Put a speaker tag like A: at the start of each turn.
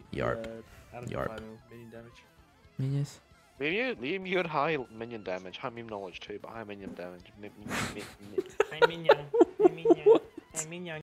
A: Yarp.
B: I don't know
A: Yarp.
B: if I know minion damage.
A: Minions.
C: You had high minion damage, high meme knowledge too, but high minion damage.
B: Hi minion. Hi minion. Hi minion.